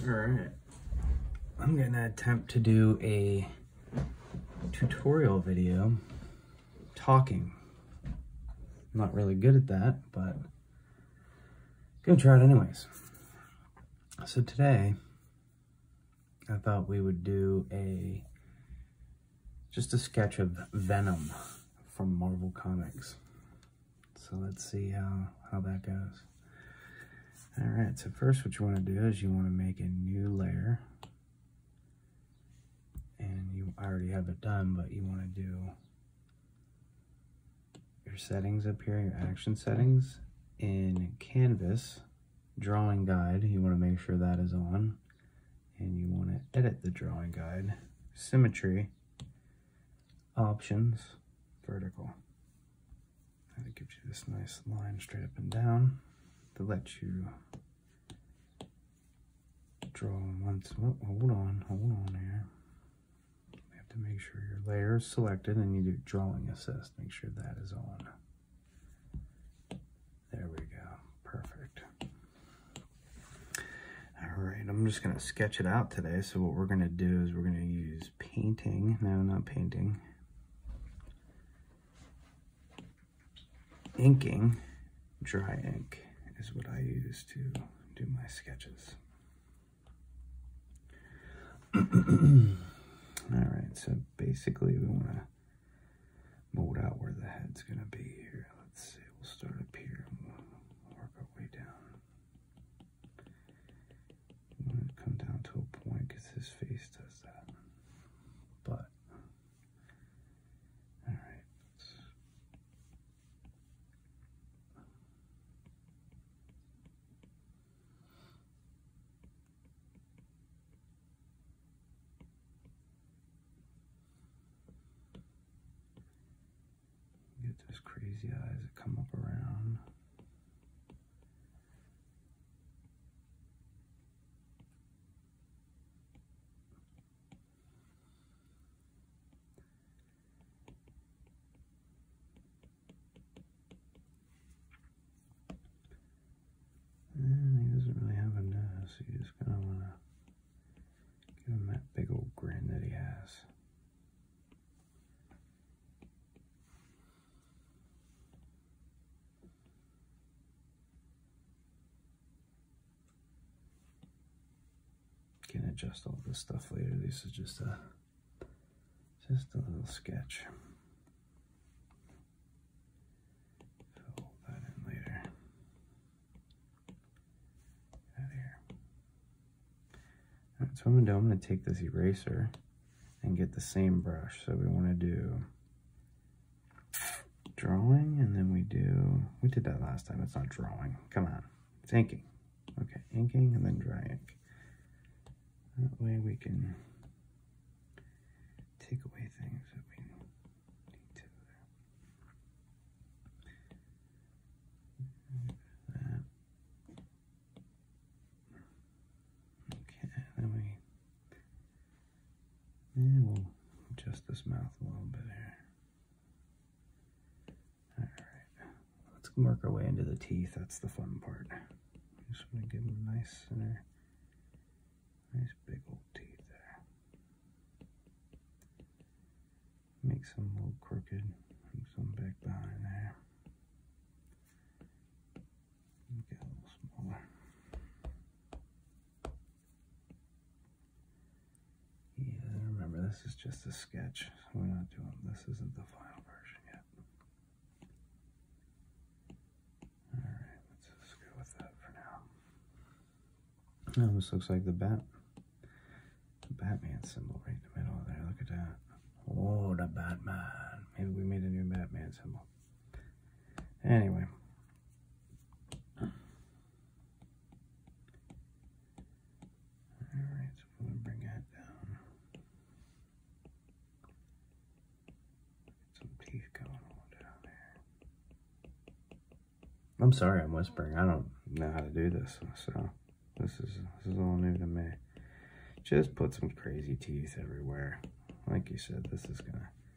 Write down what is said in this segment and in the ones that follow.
Alright, I'm gonna attempt to do a tutorial video talking. I'm not really good at that, but gonna try it anyways. So today, I thought we would do just a sketch of Venom from Marvel Comics. So let's see how that goes. All right, so first what you want to do is you want to make a new layer. And you already have it done, but you want to do your settings up here, your action settings. In Canvas, drawing guide, you want to make sure that is on. And you want to edit the drawing guide. Symmetry, options, vertical. And it gives you this nice line straight up and down to let you draw once. Oh, hold on here. You have to make sure your layer is selected and you do drawing assist. Make sure that is on. There we go. Perfect. All right, I'm just going to sketch it out today. So what we're going to do is we're going to use painting. No, not painting. Inking, dry ink is what I use to do my sketches. All right, so basically we want to mold out where the head's going to be here. Let's see, we'll start up here and we'll work our way down. We want it to come down to a point because his face does that. But, all right. Get those crazy eyes that come up around. And he doesn't really have a nose, so you just kind of want to give him that big old grin that he has. Can adjust all this stuff later. This is just a little sketch. Fill that in later. Out here. All right, so I'm going to take this eraser and get the same brush. So we want to do drawing, and then we did that last time. It's not drawing. Come on, it's inking. Okay, inking and then dry ink. That way we can take away things that we need to. That. Okay, then we'll adjust this mouth a little bit here. All right, let's work our way into the teeth. That's the fun part. Just want to give them a nice center. Nice big old teeth there. Make some a little crooked, and some back behind there. Make it a little smaller. Yeah, remember this is just a sketch. So we're not doing, this isn't the final version yet. Alright, let's just go with that for now. Almost looks like the Batman symbol right in the middle of there. Look at that. Oh, the Batman. Maybe we made a new Batman symbol. Anyway. Alright, so we're going to bring that down. Get some teeth going on down there. I'm sorry I'm whispering. I don't know how to do this, so this is all new to me. Just put some crazy teeth everywhere. Like you said, this is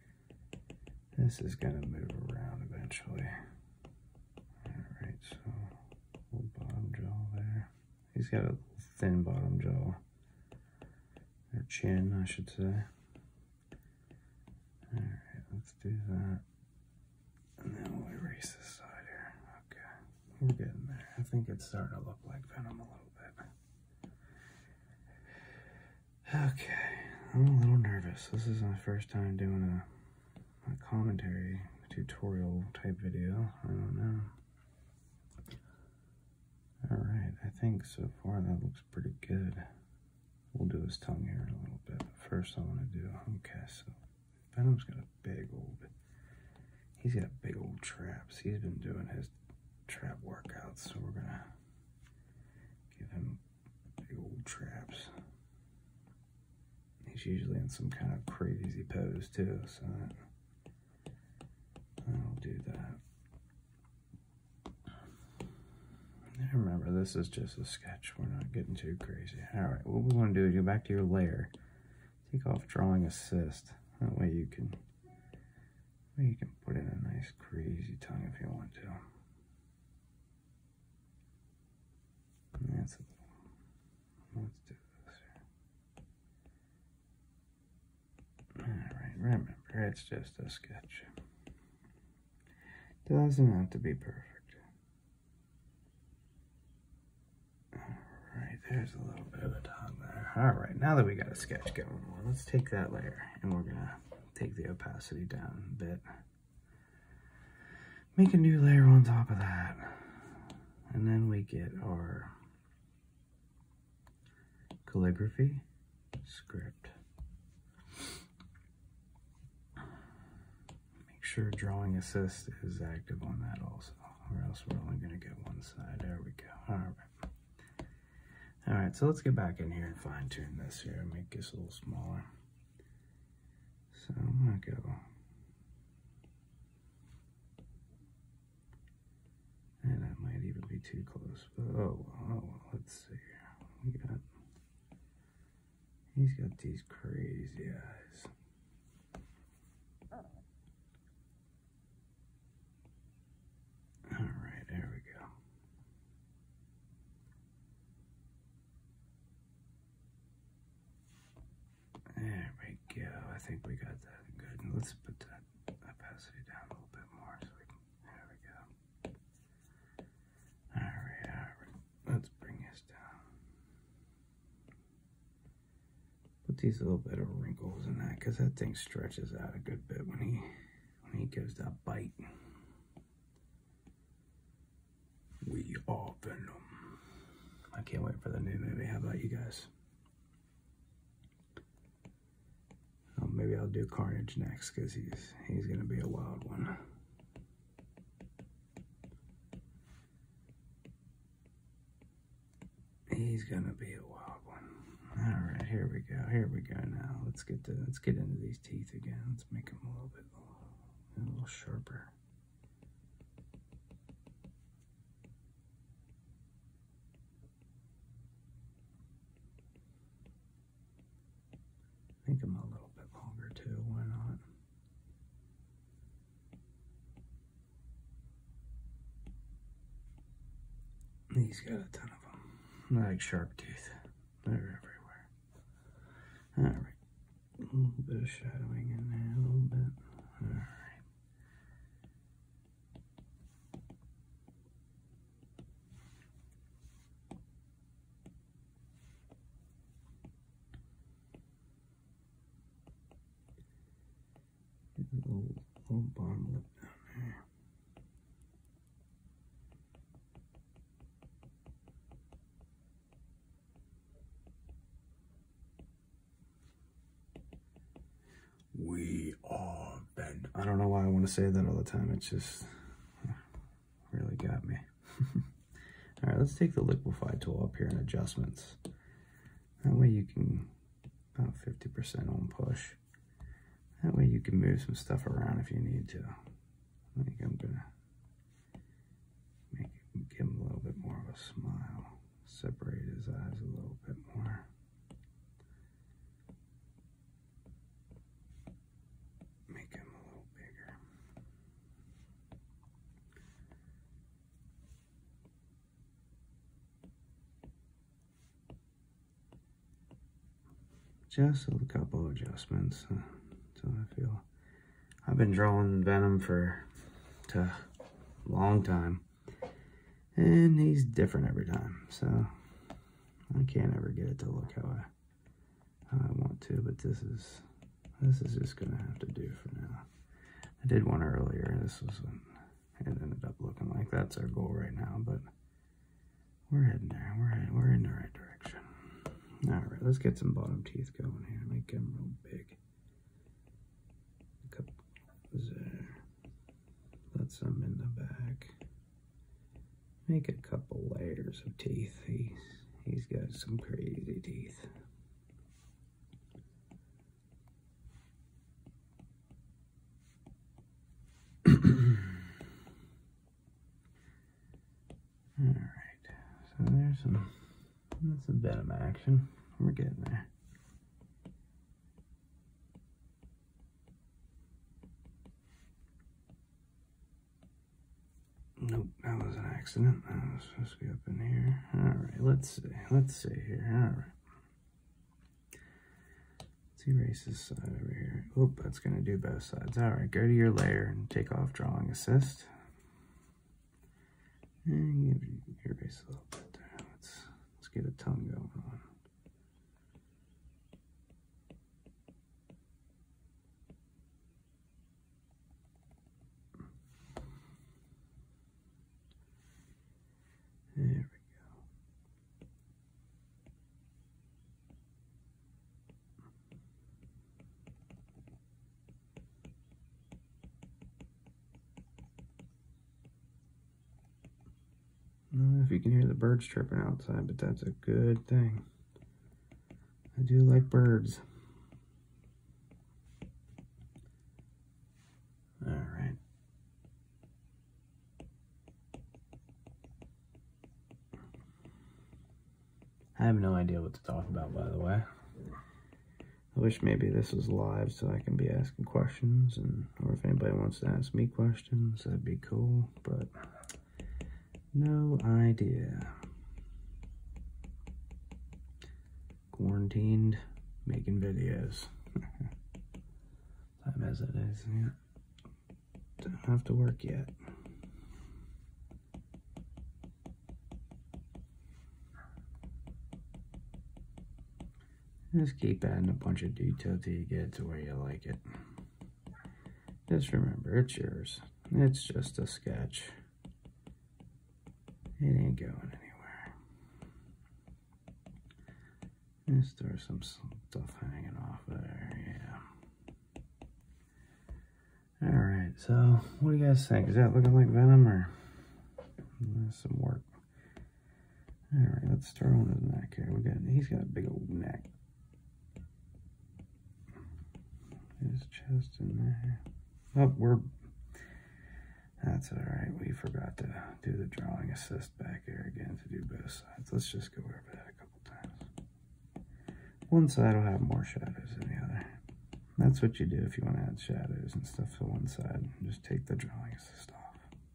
gonna move around eventually. All right, so little bottom jaw there. He's got a thin bottom jaw. Or chin, I should say. Alright, let's do that. And then we'll erase this side here. Okay, we're getting there. I think it's starting to look like Venom a little bit. Okay, I'm a little nervous. This is my first time doing a commentary tutorial type video. I don't know. Alright, I think so far that looks pretty good. We'll do his tongue here in a little bit. But first I want to do, okay, so Venom's got a he's got big old traps. He's been doing his trap workouts, so we're gonna give him big old traps. He's usually in some kind of crazy pose too, so I'll do that. Remember, this is just a sketch. We're not getting too crazy. Alright, what we want to do is go back to your layer. Take off drawing assist. That way you can put in a nice crazy tongue if you want to. And that's a little, let's do this here. Alright, remember, it's just a sketch. Doesn't have to be perfect. Alright, there's a little bit of a tongue there. Alright, now that we got a sketch going on, let's take that layer and we're gonna take the opacity down a bit. Make a new layer on top of that. And then we get our calligraphy script. Make sure drawing assist is active on that also, or else we're only gonna get one side. There we go. Alright. Alright, so let's get back in here and fine tune this here and make this a little smaller. So I'm gonna go, and that might even be too close, but oh well, let's see here. He's got these crazy eyes. Alright, there we go. There we go. I think we got that good. Let's put that opacity down a little bit more so we can, there we go. Alright. Let's bring this down. Put these little bit of wrinkles in that because that thing stretches out a good bit when he gives that bite. We are Venom. I can't wait for the new movie. How about you guys? Maybe I'll do Carnage next because he's gonna be a wild one. He's gonna be a wild one. All right, here we go. Here we go. Now let's get into these teeth again. Let's make them a little sharper. Make them a little bit longer too, why not? He's got a ton of them, like shark teeth. They're everywhere. Alright, a little bit of shadowing in there, a little bit. Alright. Little bottom lip down there. We are Venom. I don't know why I want to say that all the time. It's just really got me. All right, let's take the liquefy tool up here in adjustments. That way you can about 50% on push. That way you can move some stuff around if you need to. I think I'm gonna give him a little bit more of a smile. Separate his eyes a little bit more. Make him a little bigger. just a couple adjustments. So I feel I've been drawing Venom for a long time, and he's different every time. So I can't ever get it to look how I want to, but this is just gonna have to do for now. I did one earlier. This was what it ended up looking like. That's our goal right now, but we're heading there. We're in the right direction. All right, let's get some bottom teeth going here. Make them real big. A couple there. Let some in the back. Make a couple layers of teeth. He's got some crazy teeth. Alright, so there's some Venom action. We're getting there. Nope, that was an accident. That was supposed to be up in here. Alright, let's see here. Alright. Let's erase this side over here. Oop, that's gonna do both sides. Alright, go to your layer and take off drawing assist. And erase a little bit there. Let's get a tongue going on. There we go. I don't know if you can hear the birds chirping outside, but that's a good thing. I do like birds. All right. I have no idea what to talk about, by the way. I wish maybe this was live so I can be asking questions, or if anybody wants to ask me questions, that'd be cool, but no idea. Quarantined, making videos. Time as it is, yeah. Don't have to work yet. Just keep adding a bunch of detail till you get it to where you like it. Just remember, it's yours. It's just a sketch. It ain't going anywhere. Just throw some stuff hanging off there, yeah. Alright, so what do you guys think? Is that looking like Venom, or some work? Alright, let's start on his neck here. He's got a big old neck. His chest in there. Oh, that's alright. We forgot to do the drawing assist back here again to do both sides. Let's just go over that a couple times. One side will have more shadows than the other. That's what you do if you want to add shadows and stuff to one side. Just take the drawing assist off.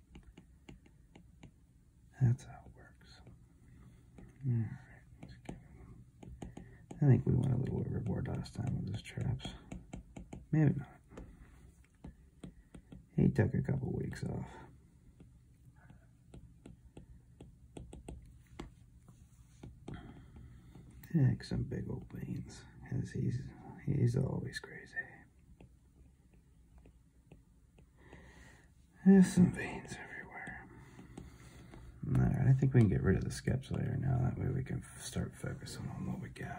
That's how it works. Alright. I think we went a little overboard last time with his traps. Maybe not. He took a couple weeks off. Take some big old beans, as he's always crazy. There's some veins everywhere. Alright, I think we can get rid of the sketch layer now. That way we can start focusing on what we got.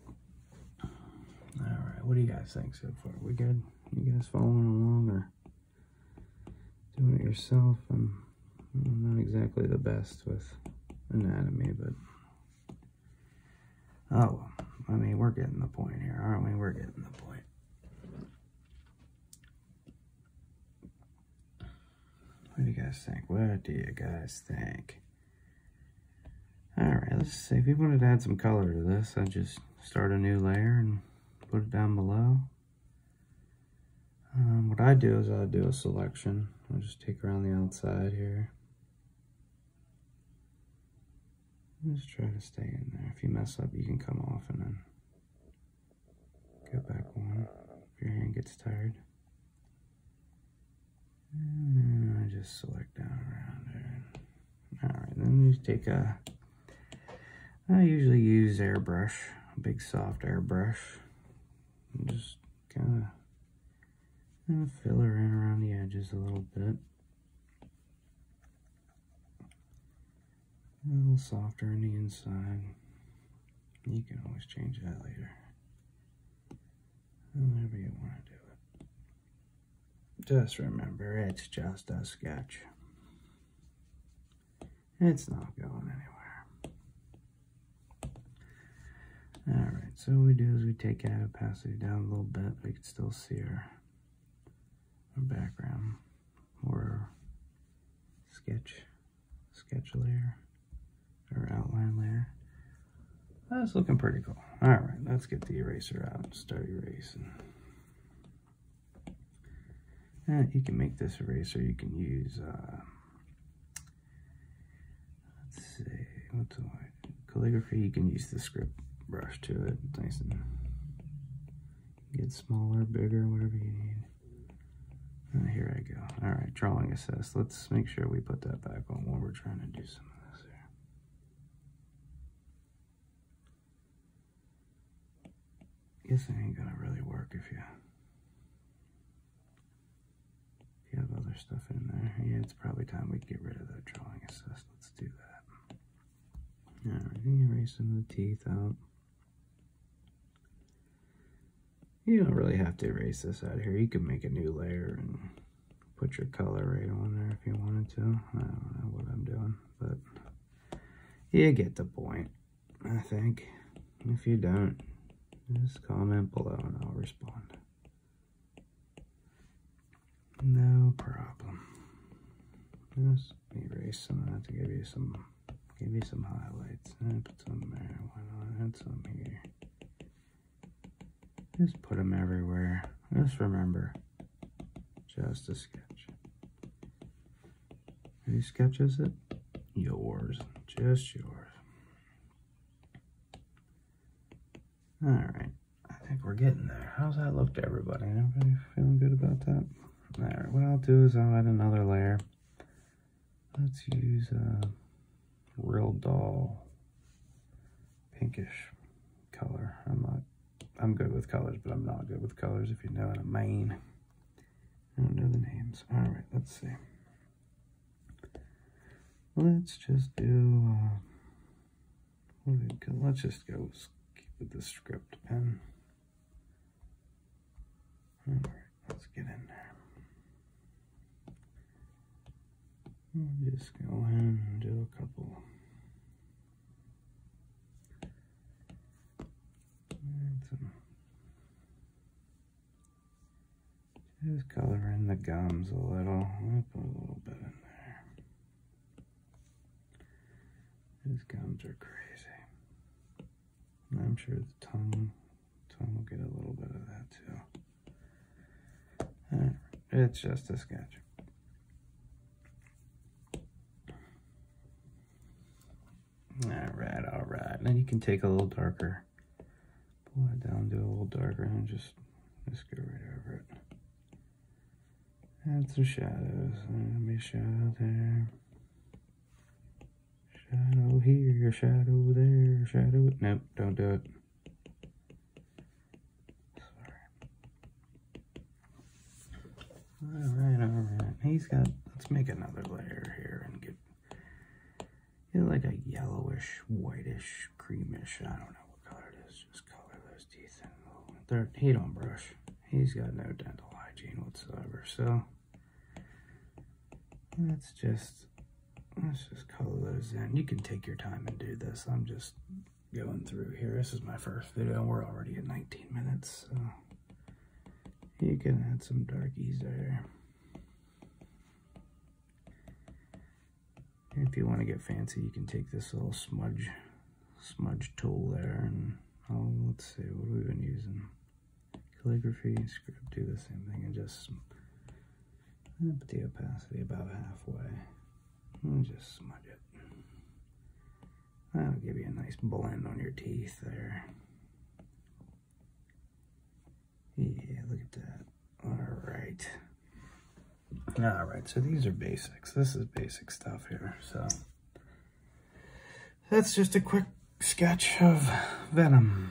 Alright, what do you guys think so far? We good? You guys following along or doing it yourself? I'm not exactly the best with anatomy, but oh well. I mean, we're getting the point here, aren't we? We're getting the point. What do you guys think? What do you guys think? Alright, let's see. If you wanted to add some color to this, I'd just start a new layer and put it down below. What I do is I do a selection. I'll just take around the outside here. Just try to stay in there. If you mess up, you can come off and then gets tired. And I just select down around there. Alright, then you take I usually use airbrush, a big soft airbrush. And just kind of fill her in around the edges a little bit. A little softer on the inside. You can always change that later. However you want to do it. Just remember, it's just a sketch. It's not going anywhere. Alright, so what we do is we take that opacity down a little bit. We can still see our background or sketch layer or outline layer. That's looking pretty cool. Alright, let's get the eraser out and start erasing. And you can make this eraser, you can use, let's see, what's the calligraphy, you can use the script brush to it, nice and get smaller, bigger, whatever you need. And here I go. Alright, drawing assist. Let's make sure we put that back on when we're trying to do some of this here. Guess it ain't gonna really work if you have other stuff in there. Yeah, it's probably time we get rid of that drawing assist. Let's do that. Alright, erase some of the teeth out. You don't really have to erase this out here. You can make a new layer and put your color right on there if you wanted to. I don't know what I'm doing, but you get the point, I think. If you don't, just comment below and I'll respond. No problem. Just erase some of that to give you some highlights. And put some there. Why not add some here? Just put them everywhere. Just remember, just a sketch. Who sketches it? Yours. Just yours. Alright. I think we're getting there. How's that look to everybody? Everybody feeling good about that? Alright, what I'll do is I'll add another layer. Let's use a real dull pinkish color. I'm good with colors, but I'm not good with colors, if you know what I mean. I don't know the names. Alright, let's see. Let's just do, let's just go keep with the script pen. Alright, let's get in there. I'll just go ahead and do a couple. Just color in the gums a little. I'll put a little bit in there. His gums are crazy. I'm sure the tongue will get a little bit of that too. It's just a sketch. Alright. Then you can take a little darker. Pull it down, do a little darker, and just go right over it. Add some shadows. Let me shadow there. Shadow here, shadow there, shadow. Nope, don't do it. Sorry. Alright. Let's make another layer here and get like a yellowish, whitish, creamish. I don't know what color it is. Just color those teeth in a little. He don't brush. He's got no dental hygiene whatsoever. So let's just color those in. You can take your time and do this. I'm just going through here. This is my first video. We're already at 19 minutes. So you can add some darkies there. If you want to get fancy, you can take this little smudge tool there, and let's see, what have we been using? Calligraphy, script, do the same thing, and just put the opacity about halfway, and just smudge it. That'll give you a nice blend on your teeth there. Yeah, look at that. right. All right, so these are basics. This is basic stuff here. So that's just a quick sketch of Venom.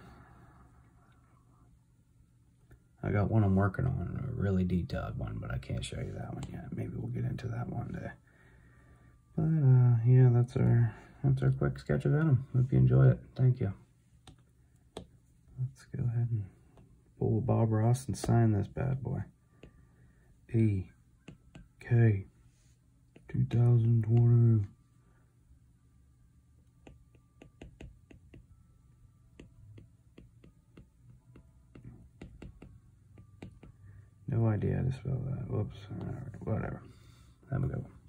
I got one I'm working on, a really detailed one, but I can't show you that one yet. Maybe we'll get into that one day. But yeah, that's our quick sketch of Venom. Hope you enjoyed it. Thank you. Let's go ahead and pull Bob Ross and sign this bad boy. EK 2020. No idea how to spell that. Whoops. All right, whatever. Have a good one.